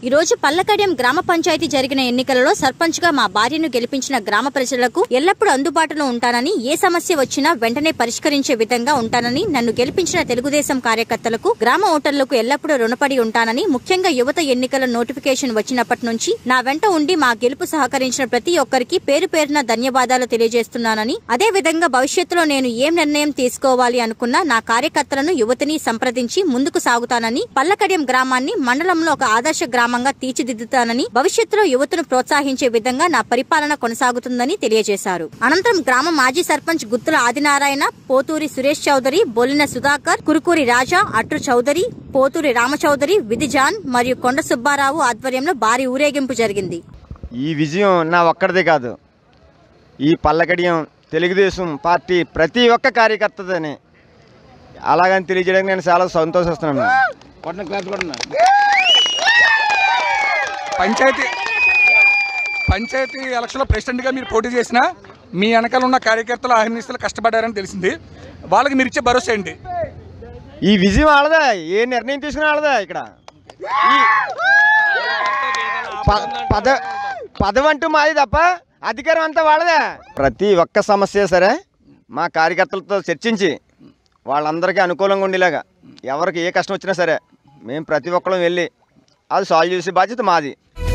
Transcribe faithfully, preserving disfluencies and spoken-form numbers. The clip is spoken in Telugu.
ఈ రోజు పల్లకడ్యం గ్రామ పంచాయతీ జరిగిన ఎన్నికలలో సర్పంచ్ గా మా భార్యను గెలిపించిన గ్రామ ప్రజలకు ఎల్లప్పుడూ అందుబాటులో ఉంటానని, ఏ సమస్య వచ్చినా వెంటనే పరిష్కరించే విధంగా ఉంటానని, నన్ను గెలిపించిన తెలుగుదేశం కార్యకర్తలకు, గ్రామ ఓటర్లకు ఎల్లప్పుడూ రుణపడి ఉంటానని, ముఖ్యంగా యువత ఎన్నికల నోటిఫికేషన్ వచ్చినప్పటి నుంచి నా వెంట ఉండి మా గెలుపు సహకరించిన ప్రతి ఒక్కరికి పేరు పేరున ధన్యవాదాలు తెలియజేస్తున్నానని, అదే విధంగా భవిష్యత్తులో నేను ఏం నిర్ణయం తీసుకోవాలి అనుకున్నా నా కార్యకర్తలను, యువతిని సంప్రదించి ముందుకు సాగుతానని, పల్లకడ్యం గ్రామాన్ని మండలంలో ఒక ఆదర్శ గ్రామంగా తీర్చిదిద్దుతానని, భవిష్యత్తులో యువతను ప్రోత్సహించే విధంగా నా పరిపాలన కొనసాగుతుందని తెలియజేశారు. అనంతరం గ్రామ మాజీ సర్పంచ్ గుత్తుల ఆదినారాయణ, పోతూరి సురేష్ చౌదరి, బొల్లిన సుధాకర్, కురుకూరి రాజా, అట్రు చౌదరి, పోతూరి రామచౌదరి, విధిజాన్ మరియు కొండ సుబ్బారావు ఆధ్వర్యంలో భారీ ఊరేగింపు జరిగింది. ఈ విజయం నా ఒక్కడిదే కాదు, ఈ పల్లకడ్యం తెలుగుదేశం పార్టీ ప్రతి ఒక్క కార్యకర్తదని అలాగని తెలియజేయడానికి నేను చాలా సంతోషిస్తున్నాను. పంచాయతీ పంచాయతీ ఎలక్షన్లో ప్రెసిడెంట్గా మీరు పోటీ చేసిన మీ వెనకాల ఉన్న కార్యకర్తలు అహర్నిశలు కష్టపడ్డారని తెలిసింది. వాళ్ళకి మీరు ఇచ్చే భరోసా ఏంటి? ఈ విజయం ఆడదా, ఏ నిర్ణయం తీసుకుని ఆడదా, ఇక్కడ పద పదవంటూ మాది తప్ప అధికారం అంతా వాళ్ళదా. ప్రతి ఒక్క సమస్య సరే మా కార్యకర్తలతో చర్చించి వాళ్ళందరికీ అనుకూలంగా ఉండేలాగా, ఎవరికి ఏ కష్టం వచ్చినా సరే మేము ప్రతి ఒక్కరం వెళ్ళి అది సాల్వ్ చేసే బాధ్యత మాది.